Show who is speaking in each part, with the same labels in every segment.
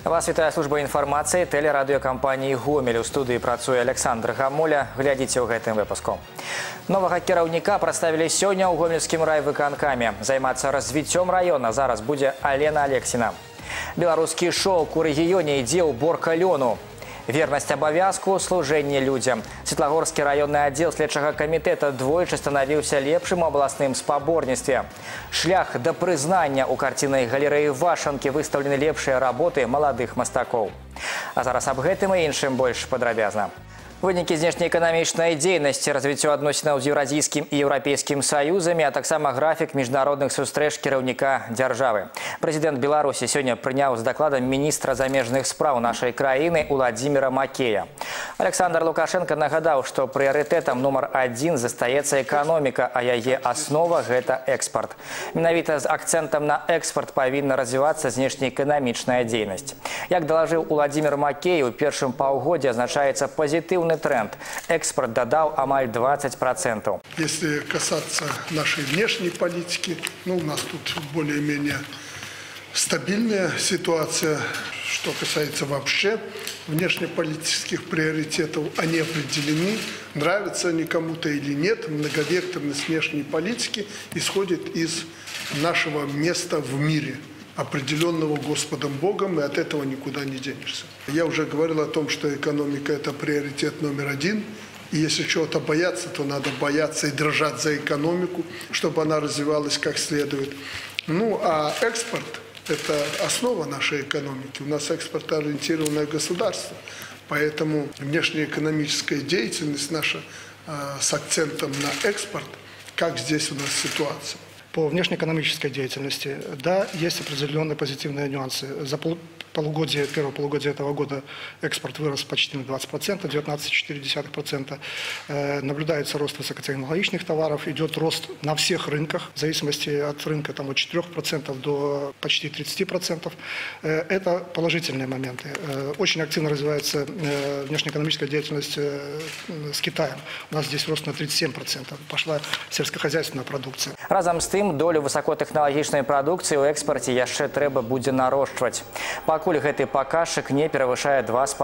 Speaker 1: Вас вітае служба інфармацыі тэлерадыёкампаніі «Гомель». У студыі працуе Александр Гамоля. Глядзіце ў гэтым выпуску. Новага кіраўніка прадставілі сёння ў гомельскім райвыканкаме. Займацца развіццём раёна зараз будзе Алена Алексіна. Беларускі шоўк у рэгіёне ідзе ў борка лёну. Вернасць абавязку, служэнне людзям. Светлагорскі раённы аддзел следчага камітэта двойчы станавіўся лепшым у абласным спаборніцтве. Шлях да прызнання ў карцінай галерэі Вашанкі выстаўлены лепшыя работы маладых мастакоў. А зараз аб гэтым і іншым больш падрабязна. Вынікі знешнеэканамічнай дзейнасці, развіццё адносінаў з Еўразійскім і Еўрапейскім саюзамі, а таксама графік міжнародных сустрэч кіраўніка дзяржавы. Прэзідэнт Беларусі сёння прыняў з дакладам міністра замежных спраў нашай краіны Уладзіміра Макея. Александр Лукашенко нагадаў, што прыярытэтам нумар 1 застаецца эканоміка, а яе аснова – гэта экспарт. Менавіта з акцэнтам на экспарт павінна развівацца знешнеэканамічная дзейнасць. Як далажыў Уладзімір Макей, у першым паўгодзе азначаецца пазітыўны тренд. Экспорт додал амаль 20%.
Speaker 2: Если касаться нашей внешней политики, у нас тут более-менее стабильная ситуация. Что касается вообще внешнеполитических приоритетов, они определены. Нравятся они кому-то или нет, многовекторность внешней политики исходит из нашего места в мире, определенного Господом Богом, и от этого никуда не денешься. Я уже говорил о том, что экономика – это приоритет номер 1. И если чего-то бояться, то надо бояться и дрожать за экономику, чтобы она развивалась как следует. А экспорт – это основа нашей экономики. У нас экспортоориентированное государство. Поэтому внешнеэкономическая деятельность наша с акцентом на экспорт. Как здесь у нас ситуация?
Speaker 3: По внешнеэкономической деятельности, да, есть определенные позитивные нюансы. За первое полугодие этого года экспорт вырос почти на 20%, 19,4%. Наблюдается рост высокотехнологичных товаров, идет рост на всех рынках, в зависимости от рынка от 4% до почти 30%. Это положительные моменты. Очень активно развивается внешнеэкономическая деятельность с Китаем. У нас здесь рост на 37%. Пошла сельскохозяйственная продукция.
Speaker 1: Разом з тым, долю высокотехналагічнай прадукцыі ў экспарце яшчэ трэба будзе нарошчваць. Пакуль гэты паказчык не перавышае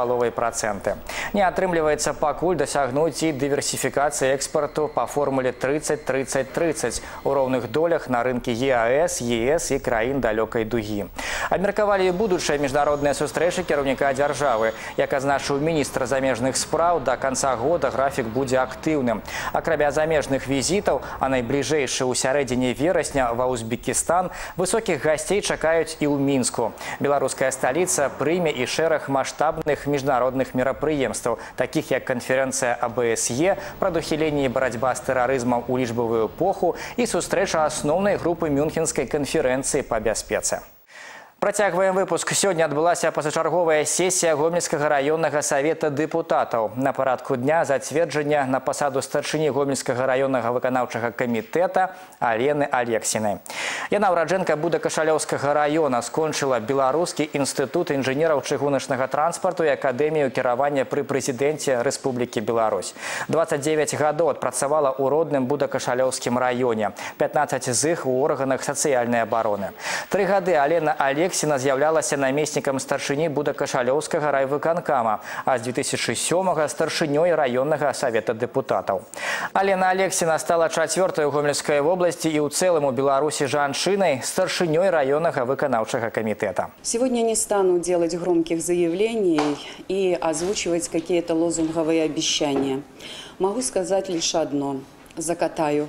Speaker 1: 2,5%. Не атрымліваецца пакуль дасягнуць і дыверсіфікацыі экспарту па формуле 30-30-30 у роўных долях на рынкі ЕАЭС, ЕС і краін далёкай дугі. Абмеркавалі і будучыя міжнародныя сустрэчы кіраўніка дзяржавы. Як азначыў міністр замежных спраў, да канца года графік будзе актыўным. Акрамя замежных візітаў, а найбліжэйшы ў сярэдзіне верасня ва Узбекістан, высокіх гасцей чакаюць і ў Мінску. Беларуская сталіца прыме і шэраг маштабных міжнародных мерапрыемстваў, такіх як канферэнцыя АБСЕ, прадухіленне і барацьба з тэрарызмам у лічбавую эпоху і сустрэча асноўнай групы Мюнхенскай канферэнцыі па бяспецы. Працягваем выпуск. Сёння адбылася пазачарговая сесія Гомельскага раённага савета дэпутатаў. На парадку дня зацверджання на пасаду старшыні Гомельскага раённага выканаўчага камітэта Алены Алексіны. Яна ўраджэнка Будакашалёўскага раёна, скончыла Беларускі інстытут інжынераў чыгуначнага транспарту і акадэмію кіравання пры прэзідэнце Рэспублікі Беларусь. 29 гадоў адпрацавала ў родным Будакашалёўскім раёне, 15 з іх у органах сацыяльнай абароны. 3 гады Алена Алексіна з'яўлялася намеснікам старшыні Будакашалёўскага райвыканкама, а з 2007-го старшынёй раённага савета дэпутатаў. Алена Алексіна стала 4-й у Гомельскай вобласці і ў цэлым у Беларусі жанчынай старшынёй раённага выканаўчага камітэта.
Speaker 4: Сегодня не стану делать громких заявлений и озвучивать какие-то лозунговые обещания. Могу сказать лишь одно. Закатаю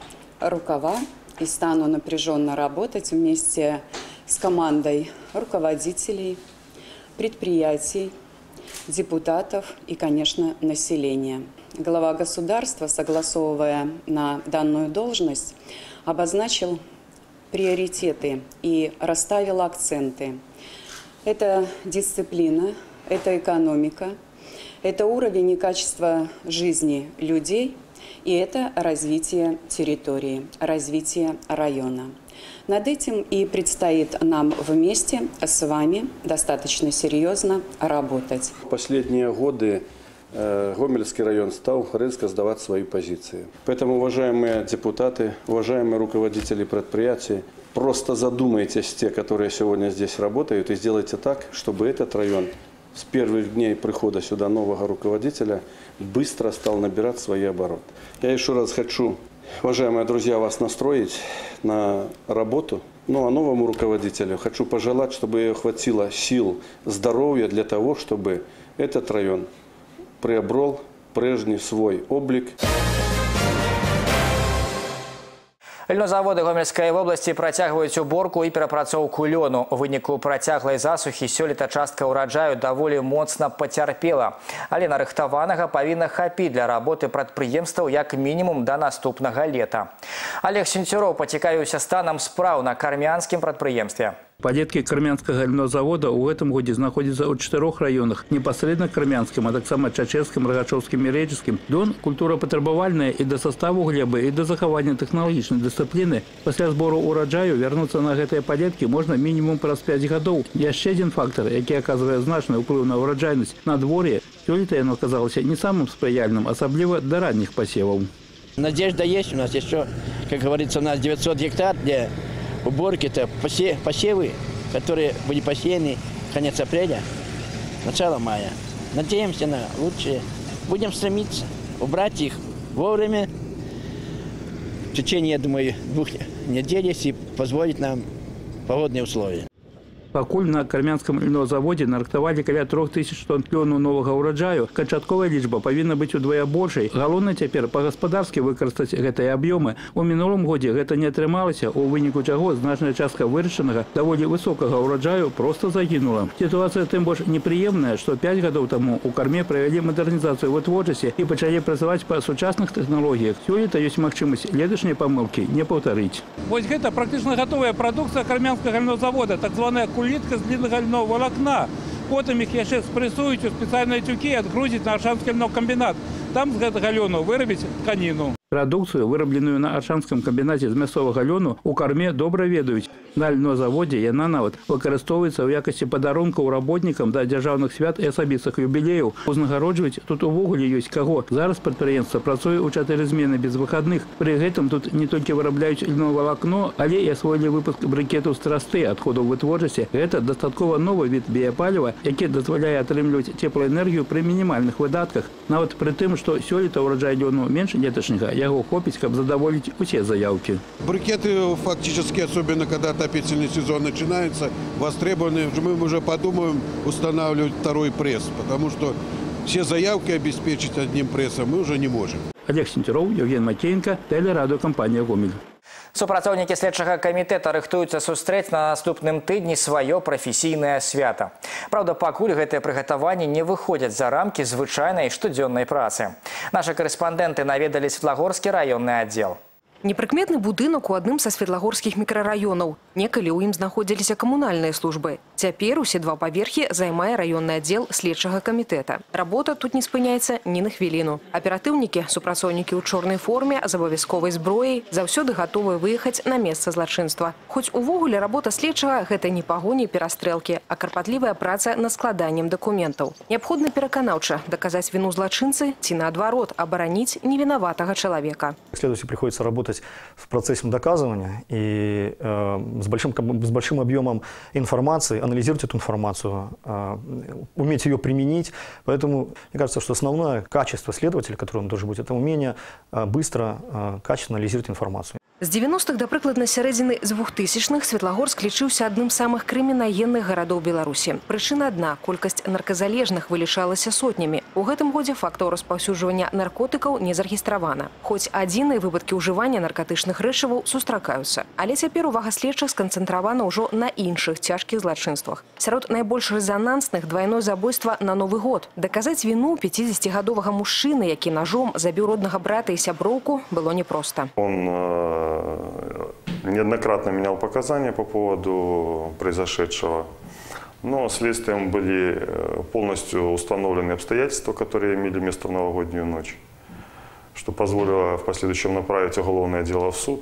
Speaker 4: рукава и стану напряженно работать вместе с командой руководителей, предприятий, депутатов и, конечно, населения. Глава государства, согласовывая на данную должность, обозначил приоритеты и расставил акценты. Это дисциплина, это экономика, это уровень и качество жизни людей, и это развитие территории, развитие района. Над этим и предстоит нам вместе с вами достаточно серьезно работать.
Speaker 5: В последние годы Гомельский район стал резко сдавать свои позиции. Поэтому, уважаемые депутаты, уважаемые руководители предприятий, просто задумайтесь, те, которые сегодня здесь работают, и сделайте так, чтобы этот район с первых дней прихода сюда нового руководителя быстро стал набирать свои обороты. Я еще раз хочу, уважаемые друзья, вас настроить на работу. Ну а новому руководителю хочу пожелать, чтобы ее хватило сил, здоровья для того, чтобы этот район приобрел прежний свой облик.
Speaker 1: Льнозаводы Гомельской области працягваюць уборку и перапрацоўку лёну. У выніку працяглай засухі сёлета частка ўраджаю даволі моцна пацярпела. Але нарыхтаванага павінна хапіць для работы прадпрыемстваў як мінімум до наступнага лета. Олег Сенцюроў пацікавіўся станам спраў на кармянскім прадпрыемстве.
Speaker 6: Палетки Кармянского льнозавода в этом году находятся в 4 районах. Непосредственно Кармянским, а так само Чачевским, Рогачевским и Реческим. Дон культура потребовальная и до составу глебы, и до захования технологичной дисциплины. После сбора урожаю вернуться на эти палетки можно минимум праз 5 годов. Еще один фактор, который оказывает значный вплив на урожайность на дворе, сёлета оно оказалось не самым сприяльным, особливо до ранних посевов.
Speaker 7: Надежда есть у нас еще, как говорится, у нас 900 гектар, где уборки-то посевы, которые были посеяны конец апреля, начало мая. Надеемся на лучшее. Будем стремиться убрать их вовремя. В течение, я думаю, 2 недель, если позволит нам погодные условия.
Speaker 6: Пакуль на Кармянском льнозаводе нарыхтавалі каля 3000 тонн лёну новага ўраджаю, канчатковая лічба павінна быць удвая большай. Галоўна цяпер па-гаспадарскі выкарыстаць гэтыя аб'ёмы. У мінулым годзе гэта не атрымалася, у выніку чаго значная частка вырашанага даволі высокага ўраджаю проста загінула. Сітуацыя тым больш непрыемная, што 5 гадоў таму у карме правялі мадэрнізацыю вытворчасці і пачалі працаваць па сучасных тэхналогіях. Сёлета ёсць магчымасць леташняй памылкі не паўтарыць.
Speaker 8: Вось гэта практычна гатовая прадукцыя Кармянскага льнозавода, так званая кулітка з длинного льнового волокна. Потім їх ще спресують у спеціальні тюки і відгрузять на Аршанський льнокомбінат. Там з гэтага льону виробить тканину.
Speaker 6: Продукцию, вырабленную на Аршанском комбинате з мясцовага льону, у карме добра ведаюць. На льнозаводе яна нават выкарыстоўваецца ў якасці падарункаў работнікам да дзяржаўных свят і асабістых юбілеяў. Узнагароджваць тут увогуле ёсць каго. Зараз прадпрыемства працуе ў 4 змены без выходных. Пры гэтым тут не толькі вырабляюць льновалакно, але і асвоілі выпуск брыкетаў з трасты адходаў вытворчасці. Гэта дастаткова новы від біяпаліва, які дазваляе атрымліваць теплаэнергію пры мінімальных выдатках. Нават пры тым, што сёлета ўраджай лёну менш леташняга, его хопить, чтобы задоволить все заявки.
Speaker 9: Брикеты фактически, особенно когда отопительный сезон начинается, востребованы. Мы уже подумаем устанавливать 2-й пресс, потому что все заявки обеспечить одним прессом мы уже не можем.
Speaker 6: Олег Сенцюроў, Евген Макеенко, телерадиокомпания «Гомель».
Speaker 1: Супрацоўнікі следчага камітэта рыхтуюцца сустрэць на наступным тыдні сваё прафесійнае свята. Праўда, пакуль гэтыя прыгатаванні не выходзяць за рамкі звычайнай штодзённай працы. Нашы карэспандэнты наведалі Светлагорскі раённы аддзел.
Speaker 10: Непрыкметны будынак у адным са светлагорскіх мікрараёнаў. Некалі ў ім знаходзіліся камунальныя службы. Цяпер усе 2 паверхі займае раённы аддзел следчага камітэта. Работа тут не спыняецца ні на хвіліну. Аператыўнікі, супрацоўнікі ў чорнай форме з абавязковай зброяй заўсёды гатовыя выехаць на месца злачынства. Хоць увогуле работа следчага гэта не пагоні і перастрэлкі, а карпатлівая праца над складаннем дакументаў. Неабходна пераканаўча даказаць віну злачынцы ці наадварот абараніць невінаватага чалавека.
Speaker 11: Следователю приходится работать в процессе доказывания и с большим объемом информации, анализировать эту информацию, уметь ее применить. Поэтому мне кажется, что основное качество следователя, которое он должен быть, это умение быстро, качественно анализировать информацию.
Speaker 10: З 90-х да прыкладна сярэдзіны з 2000-х Светлагорск лічыўся адным з самых крымінагенных гарадоў Беларусі. Прычына адна – колькасць нарказалежных вылічалася сотнямі. У гэтым годзе фактаў распаўсюджвання наркотыкаў не зарэгістравана. Хоць адзіныя выпадкі ўжывання наркатычных рэчываў сустракаюцца. Але цяпер увага следчых сканцэнтравана ўжо на іншых цяжкіх злачынствах. Сярод найбольш рэзанансных двайное забойства на Новы год. Даказаць віну 50-гадовага мужчыны, які ножом забіў роднага брата і сяброўку, было непроста.
Speaker 12: Неоднократно менял показания по поводу произошедшего, но следствием были полностью установлены обстоятельства, которые имели место в новогоднюю ночь, что позволило в последующем направить уголовное дело в суд.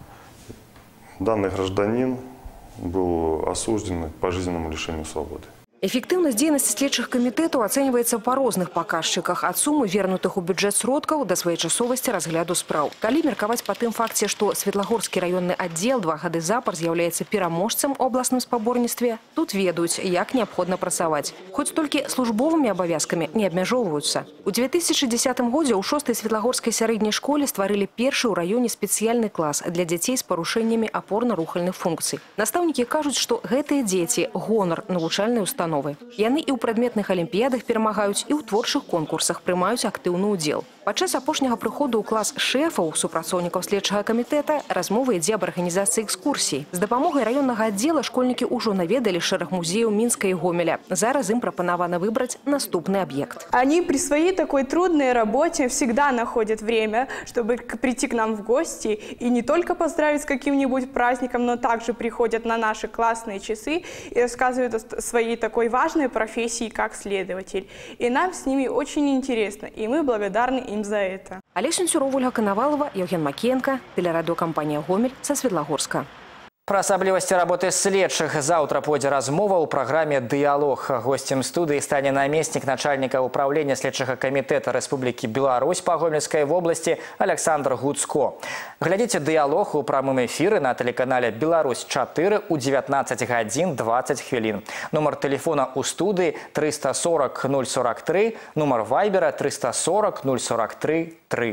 Speaker 12: Данный гражданин был осужден к пожизненному лишению свободы.
Speaker 10: Эффективность деятельности следчих комитетов оценивается по разных показчиках, от суммы вернутых у бюджет сродков до своечасовости разгляду справ. Калі меркаваць по тым факте, что Светлагорский районный отдел 2 гады запар является пераможцем у областном спаборніцтве, тут ведаюць, як необходимо працаваць. Хоть только службовыми обовязками не обмяжоўваюцца. У 2010 годзе у 6-й Светлагорской средней школе створили первый у районе специальный класс для детей с порушениями опорно-рухальных функций. Наставники кажут, что гэтые дети – гонор навучальной установы. Яны і ў прадметных алімпіядах перамагаюць, і ў творчых конкурсах прымаюць актыўны ўдзел. Падчас апошняга прыходу ў клас шэфаў, супрацоўнікаў следчага камітэта, размова ідзе аб арганізацыі экскурсій. З дапамогай раённага аддзела школьнікі ўжо наведалі шэраг музеяў Мінска і Гомеля. Зараз ім прапанавана выбраць наступны аб'ект.
Speaker 13: Они при своей такой трудной работе всегда находят время, чтобы прийти к нам в гости и не только поздравить с каким-нибудь праздником, но также приходят на наши классные часы и рассказывают о своей такой важной профессии, как следователь. И нам с ними очень интересно, и мы благодарны им за это.
Speaker 10: Олег Сенцюров, Ольга Коновалова, Евген Макеенко, телерадиокомпания «Гомель» со Светлагорска.
Speaker 1: Про асаблівасці работы следчых заўтра пойдзе размова ў праграме «Дыялог». Гостем студыі стане намеснік начальніка управлення следчага камітэта Рэспублікі Беларусь па Гомельскай вобласці Александр Гуцко. Глядзіце «Дыялог» у прамым эфіры на тэлеканале «Беларусь-4» у 19 гадзін 20 хвілін. Нумар тэлефона ў студыі 340 043, нумар вайбера 340 043 3.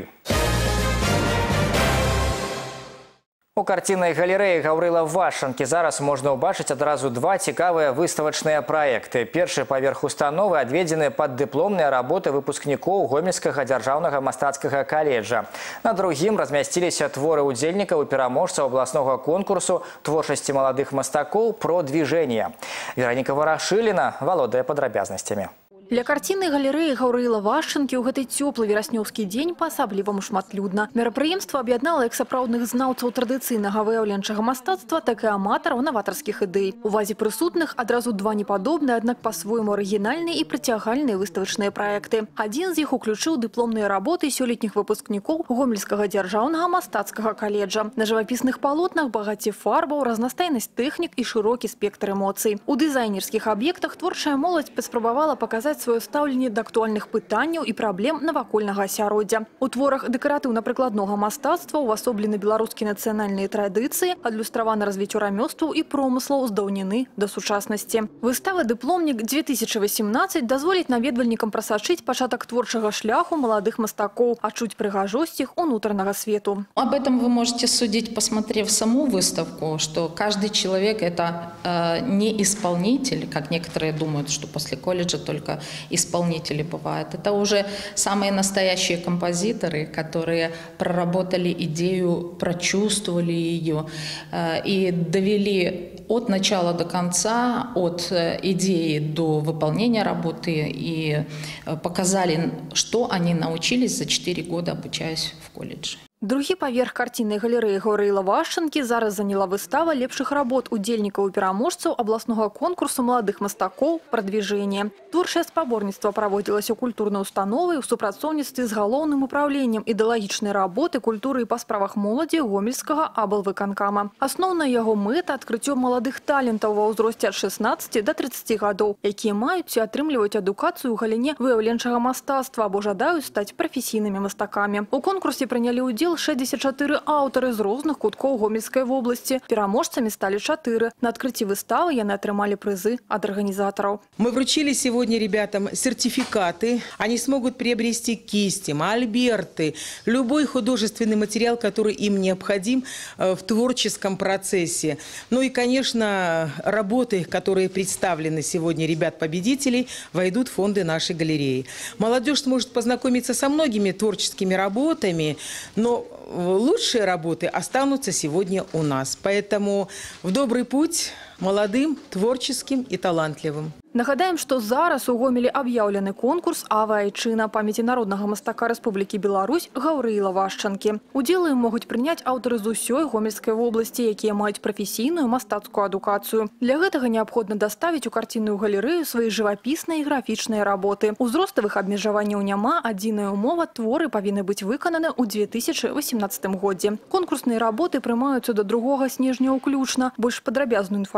Speaker 1: У карціннай галерэі Гаўрыла Вашанкі зараз можна ўбачыць адразу два цікавыя выставачныя праекты. Першы паверх установы адведзены пад дыпломныя работы выпускнікоў Гомельскага дзяржаўнага мастацкага каледжа. На другім размясціліся творы ўдзельнікаў і пераможцаў абласнога конкурсу творчасці маладых мастакоў «Про движение». Вероніка Варашыліна валодае падрабязнасцямі.
Speaker 14: Для карціннай галерэі Гаўрыла Вашанкі ў гэты цёплы вераснёўскі дзень па-асабліваму шматлюдна. Мерапрыемства аб'яднала як сапраўдных знаўцаў традыцыйнага выяўленчага мастацтва, так і аматараў наватарскіх ідэй. У вазе прысутных адразу два непадобныя, аднак па-свойму арыгінальныя і прыцягальныя выставачныя праекты. Адзін з іх уключыў дыпломныя работы сёлетніх выпускнікоў Гомельскага дзяржаўнага мастацкага каледжа. На жывапісных палотнах багацце фарбаў, разнастайнасць тэхнік і шырокі спектр эмоцый. У дызайнерскіх аб'ектах творчая моладзь паспрабавала паказаць свое стаўленне да актуальных пытанняў і праблем навакольнага асяроддзя. У творах дэкаратыўна-прыкладнога мастацтва увасоблены беларускія нацыянальныя традыцыі, адлюстравана развіццё рамёстваў і промыслаў з даўніны да сучаснасці. Выстава «Дыпломнік 2018» дазволіць наведвальнікам прасачыць пачатак творчага шляху маладых мастакоў, адчуць прыгажосць іх унутранага свету.
Speaker 15: Об этом вы можете судить, посмотрев саму выставку, что каждый человек – это не исполнитель, как некоторые думают, что после колледжа только исполнители бывают. Это уже самые настоящие композиторы, которые проработали идею, прочувствовали ее и довели от начала до конца, от идеи до выполнения работы и показали, что они научились за 4 года, обучаясь в колледже.
Speaker 14: Другі паверх карціннай галерэі Гаўрыла Вашанкі зараз заняла выстава лепшых работ удзельнікаў і пераможцаў абласнога конкурсу маладых мастакоў «Про движение». Творчае спаборніцтва праводзілася ў культурнай установы ў супрацоўніцтве з галоўным управленнем ідэалагічнай работы, культуры і па справах моладзі Гомельскага аблвыканкама. Асноўная яго мэта – адкрыццё маладых талентаў ва ўзросце ад 16 до 30 гадоў, якія маюць і атрымліваюць адукацыю ў галіне выяўленчага мастацтва або жадаюць стаць прафесійнымі мастакамі. У конкурсе прынялі ўдзел 64 аўтары з розных куткоў Гомельскай вобласці. Пераможцамі сталі 4. На адкрыцці выставы яны атрымалі прызы ад арганізатараў.
Speaker 16: Мы вручили сегодня ребятам сертификаты. Они смогут приобрести кисти, мольберты, любой художественный материал, который им необходим в творческом процессе. Ну и, конечно, работы, которые представлены сегодня ребят-победителей, войдут в фонды нашей галереи. Молодежь сможет познакомиться со многими творческими работами, но лучшие работы останутся сегодня у нас. Поэтому в добрый путь молодым, творческим и талантливым.
Speaker 14: Нагадаем, што зараз у Гомелі аб'яўлены конкурс «Ава Айчына» памяці народнага мастака Рэспублікі Беларусь Гаўрыла Вашанкі. Удзел ім могуць прыняць аўтары з усёй Гомельскай вобласці, якія маюць прафесійную мастацкую адукацыю. Для гэтага неабходна даставіць у карцінную галерэю свае жывапісныя і графічныя работы. Узроставых абмежаванняў няма, адзіная ўмова – творы павінны быць выкананы ў 2018 годзе. Конкурсныя работы прымаюцца да 2 снежня ўключна. Больш падрабязную інфармацыю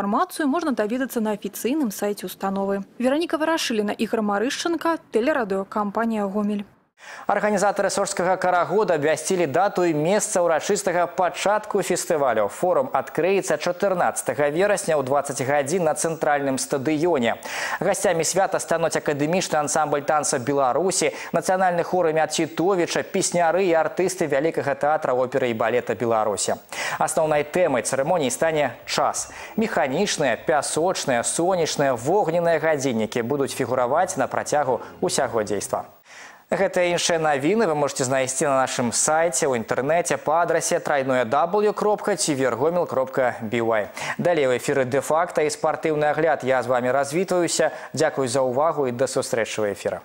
Speaker 14: информацию можно доведаться на официальном сайте установы. Вероника Ворошилина, Игорь Марышченко, телерадиокомпания «Гомель».
Speaker 1: Арганізатары Сожскага карагода абвясцілі дату і месца ўрачыстага пачатку фестывалю. Форум адкрыецца 14 верасня ў 20 гадзін на цэнтральным стадыёне. Гасцямі свята стануць акадэмічны ансамбль танца Беларусі, нацыянальны хор імя Тітовіча, песняры і артысты Вялікага тэатра оперы і балета Беларусі. Асноўнай тэмай цырымоніі стане час. Механічныя, пясочныя, сонечныя, вогненныя гадзіннікі будуць фігураваць на працягу ўсяго дзейства. Гэта і іншыя навіны вы можете знайсці на нашым сайце, ў інтэрнэце па адрасе www.tvrgomel.by. Далей у эфіры «Де-факта» і спартыўны агляд. Я з вами развітваюся. Дзякуй за ўвагу і да сустрэчы ў эфіры.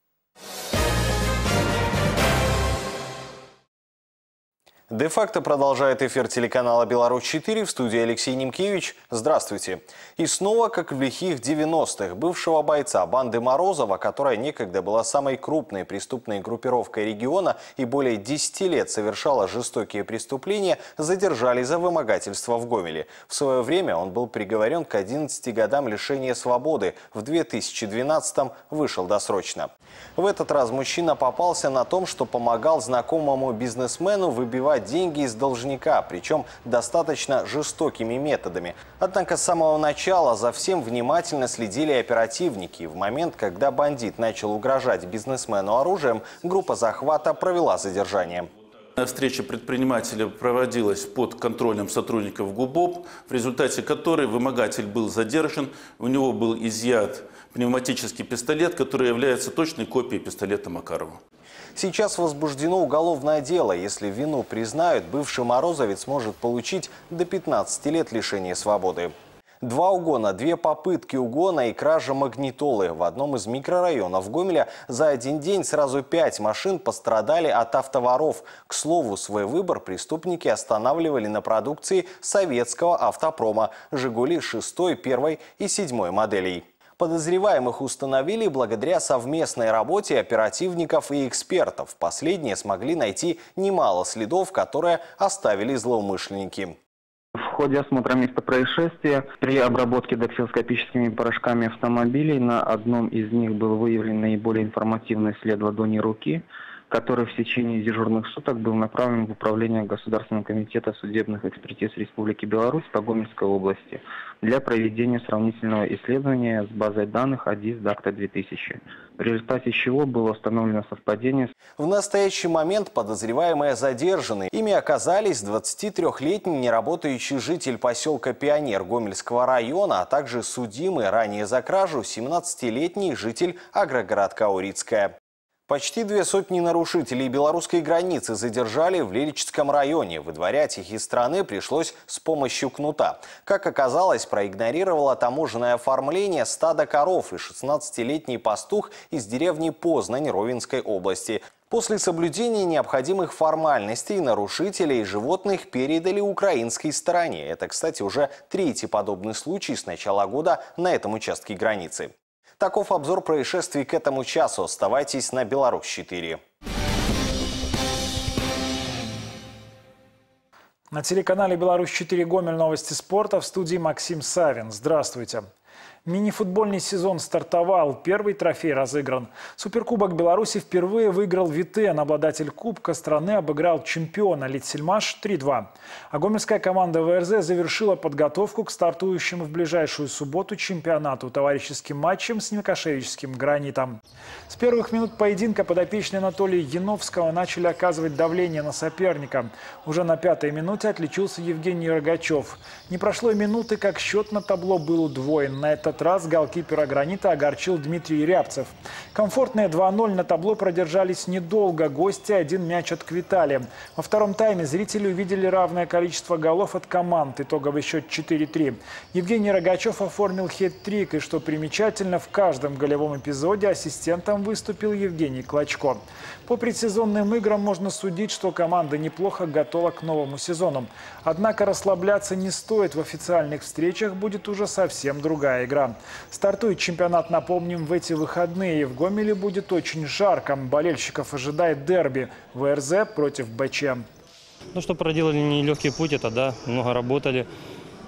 Speaker 17: Де-факто продолжает эфир телеканала «Беларусь-4», в студии Алексей Немкевич. Здравствуйте. И снова, как в лихих 90-х, бывшего бойца банды Морозова, которая некогда была самой крупной преступной группировкой региона и более 10 лет совершала жестокие преступления, задержали за вымогательство в Гомеле. В свое время он был приговорен к 11 годам лишения свободы. В 2012-м вышел досрочно. В этот раз мужчина попался на том, что помогал знакомому бизнесмену выбивать деньги из должника, причем достаточно жестокими методами. Однако с самого начала за всем внимательно следили оперативники. В момент, когда бандит начал угрожать бизнесмену оружием, группа захвата провела задержание.
Speaker 18: Встреча предпринимателя проводилась под контролем сотрудников ГУБОП, в результате которой вымогатель был задержан, у него был изъят пневматический пистолет, который является точной копией пистолета Макарова.
Speaker 17: Сейчас возбуждено уголовное дело. Если вину признают, бывший морозовец может получить до 15 лет лишения свободы. 2 угона, 2 попытки угона и кража магнитолы. В одном из микрорайонов Гомеля за один день сразу 5 машин пострадали от автоворов. К слову, свой выбор преступники останавливали на продукции советского автопрома «Жигули» 6, 1 и 7 моделей. Подозреваемых установили благодаря совместной работе оперативников и экспертов. Последние смогли найти немало следов, которые оставили злоумышленники.
Speaker 19: В ходе осмотра места происшествия при обработке дактилоскопическими порошками автомобилей на одном из них был выявлен наиболее информативный след ладони руки, который в течение дежурных суток был направлен в управление Государственного комитета судебных экспертиз Республики Беларусь по Гомельской области для проведения сравнительного исследования с базой данных АДИС ДАКТА 2000, в результате чего было установлено совпадение.
Speaker 17: В настоящий момент подозреваемые задержаны. Ими оказались 23-летний неработающий житель поселка Пионер Гомельского района, а также судимый ранее за кражу 17-летний житель агрогородка Урицкая. Почти 200 нарушителей белорусской границы задержали в Лилечском районе. Выдворять их из страны пришлось с помощью кнута. Как оказалось, проигнорировало таможенное оформление стадо коров и 16-летний пастух из деревни Познань Ровенской области. После соблюдения необходимых формальностей нарушителей животных передали украинской стороне. Это, кстати, уже 3-й подобный случай с начала года на этом участке границы. Таков обзор происшествий к этому часу. Оставайтесь на Беларусь-4.
Speaker 20: На телеканале «Беларусь-4» Гомель, новости спорта, в студии Максим Савин. Здравствуйте. Мини-футбольный сезон стартовал, первый трофей разыгран. Суперкубок Беларуси впервые выиграл Витен. Обладатель кубка страны обыграл чемпиона Литсельмаш 3-2. А гомельская команда ВРЗ завершила подготовку к стартующему в ближайшую субботу чемпионату товарищеским матчем с Никошевичским «Гранитом». С первых минут поединка подопечные Анатолия Яновского начали оказывать давление на соперника. Уже на 5-й минуте отличился Евгений Рогачев. Не прошло и минуты, как счет на табло был удвоен. На этот раз голкипера «Гранита» огорчил Дмитрий Рябцев. Комфортные 2-0 на табло продержались недолго. Гости один мяч отквитали. Во втором тайме зрители увидели равное количество голов от команд. Итоговый счет 4-3. Евгений Рогачев оформил хет-трик. И что примечательно, в каждом голевом эпизоде ассистентом выступил Евгений Клочко. По предсезонным играм можно судить, что команда неплохо готова к новому сезону. Однако расслабляться не стоит. В официальных встречах будет уже совсем другая игра. Стартует чемпионат, напомним, в эти выходные. В Гомеле будет очень жарко. Болельщиков ожидает дерби ВРЗ против БЧ.
Speaker 21: Ну, что проделали нелегкий путь, это да, много работали.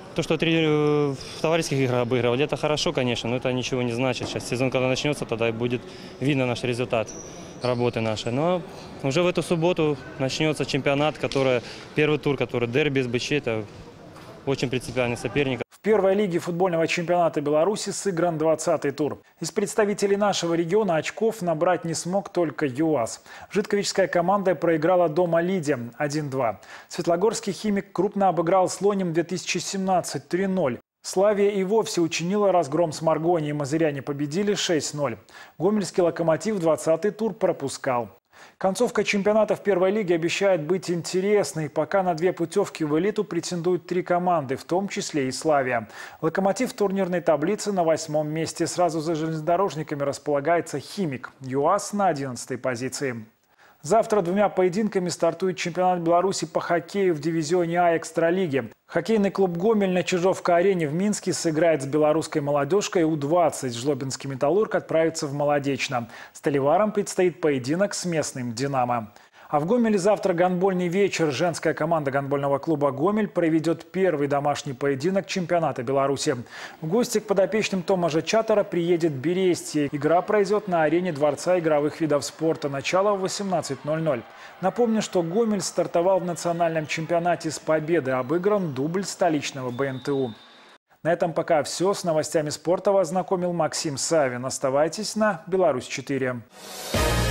Speaker 21: То, что в товарищеских играх обыгрывали, это хорошо, конечно, но это ничего не значит. Сейчас сезон, когда начнется, тогда и будет видно наш результат работы нашей. Но уже в эту субботу начнется чемпионат, который первый тур, который дерби с БЧ, это очень принципиальный соперник.
Speaker 20: В первой лиге футбольного чемпионата Беларуси сыгран 20-й тур. Из представителей нашего региона очков набрать не смог только ЮАС. Житковичская команда проиграла дома Лиде 1-2. Светлогорский «Химик» крупно обыграл Слоним 2017 3-0. Славия и вовсе учинила разгром с Маргонией. Мазыряне победили 6-0. Гомельский «Локомотив» 20-й тур пропускал. Концовка чемпионата в первой лиге обещает быть интересной. Пока на 2 путевки в элиту претендуют 3 команды, в том числе и «Славия». «Локомотив» в турнирной таблице на 8-м месте. Сразу за железнодорожниками располагается «Химик». ЮАС на 11-й позиции. Завтра 2 поединками стартует чемпионат Беларуси по хоккею в дивизионе А экстралиги. Хоккейный клуб «Гомель» на Чижовка-арене в Минске сыграет с белорусской молодежкой У-20. Жлобинский «Металлург» отправится в Молодечно. Сталеварам предстоит поединок с местным «Динамо». А в Гомеле завтра гандбольный вечер. Женская команда гандбольного клуба «Гомель» проведет первый домашний поединок чемпионата Беларуси. В гости к подопечным Томажа Чатара приедет Берестье. Игра пройдет на арене Дворца игровых видов спорта. Начало в 18:00. Напомню, что Гомель стартовал в национальном чемпионате с победы. Обыгран дубль столичного БНТУ. На этом пока все. С новостями спорта вас знакомил Максим Савин. Оставайтесь на Беларусь 4.